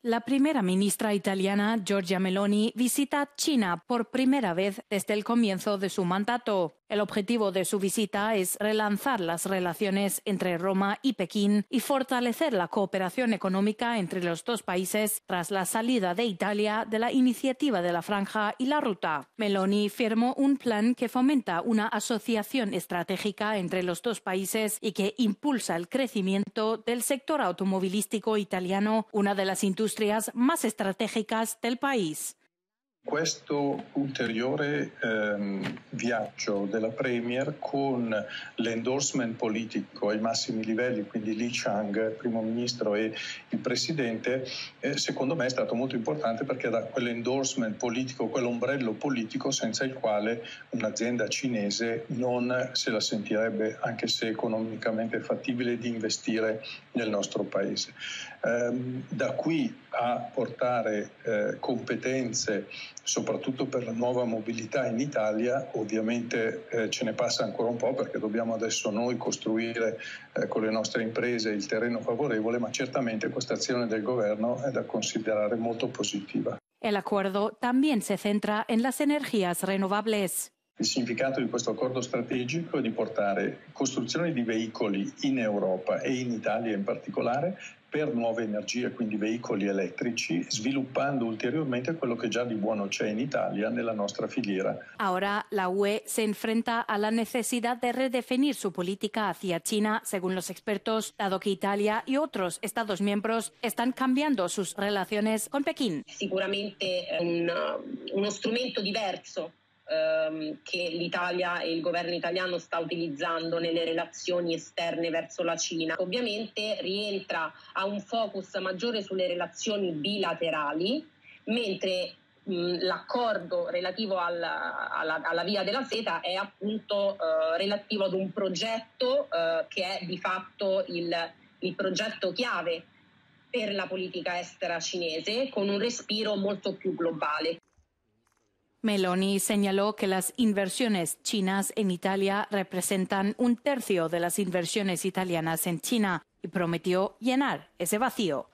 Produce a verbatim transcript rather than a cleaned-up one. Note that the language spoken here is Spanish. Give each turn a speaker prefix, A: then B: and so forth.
A: La primera ministra italiana, Giorgia Meloni, visita China por primera vez desde el comienzo de su mandato. El objetivo de su visita es relanzar las relaciones entre Roma y Pekín y fortalecer la cooperación económica entre los dos países tras la salida de Italia de la iniciativa de la Franja y la Ruta. Meloni firmó un plan que fomenta una asociación estratégica entre los dos países y que impulsa el crecimiento del sector automovilístico italiano, una de las industrias más estratégicas del país.
B: Questo ulteriore ehm, viaggio della Premier con l'endorsement politico ai massimi livelli, quindi Li Qiang, primo ministro, e il presidente, eh, secondo me è stato molto importante perché dà quell'endorsement politico, quell'ombrello politico senza il quale un'azienda cinese non se la sentirebbe, anche se economicamente fattibile, di investire nel nostro paese. Ehm, da qui a portare eh, competenze soprattutto per la nuova mobilità in Italia, ovviamente eh, ce ne passa ancora un po' perché dobbiamo adesso noi costruire eh, con le nostre imprese il terreno favorevole, ma certamente questa azione del governo è da considerare molto positiva.
A: El acuerdo también se centra en las energías renovables.
B: Il significato di questo accordo strategico è di portare costruzione di veicoli in Europa e in Italia in particolare per nuove energie, quindi veicoli elettrici, sviluppando ulteriormente quello che già di buono c'è in Italia nella nostra filiera.
A: Ahora la U E se enfrenta a la necesidad de redefinir su política hacia China, según los expertos, dado que Italia y otros Estados miembros están cambiando sus relaciones con Pekín.
C: Sicuramente un, uno strumento diverso che l'Italia e il governo italiano sta utilizzando nelle relazioni esterne verso la Cina. Ovviamente rientra a un focus maggiore sulle relazioni bilaterali, mentre mh, l'accordo relativo al, alla, alla via della seta è appunto eh, relativo ad un progetto eh, che è di fatto il, il progetto chiave per la politica estera cinese, con un respiro molto più globale.
A: Meloni señaló que las inversiones chinas en Italia representan un tercio de las inversiones italianas en China y prometió llenar ese vacío.